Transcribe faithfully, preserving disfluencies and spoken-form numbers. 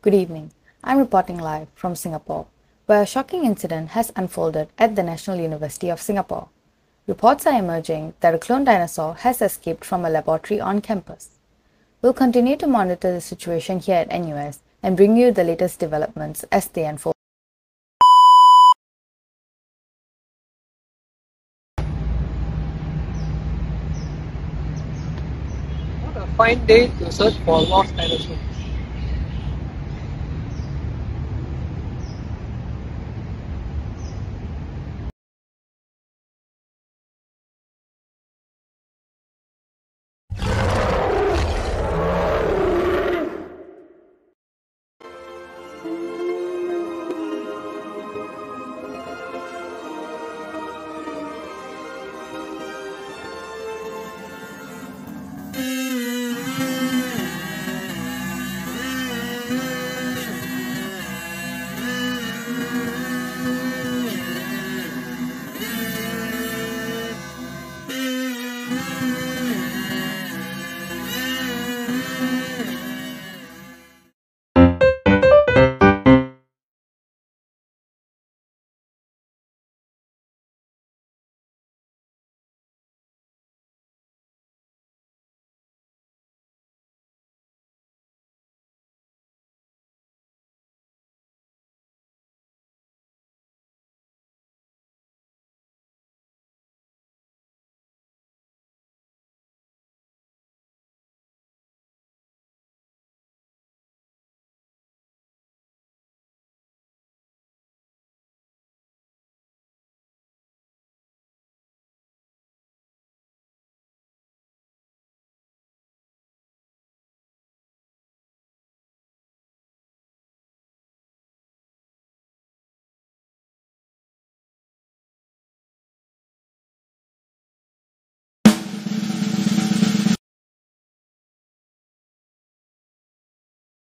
Good evening. I'm reporting live from Singapore, where a shocking incident has unfolded at the National University of Singapore. Reports are emerging that a clone dinosaur has escaped from a laboratory on campus. We'll continue to monitor the situation here at N U S and bring you the latest developments as they unfold. What a fine day to search for lost dinosaurs.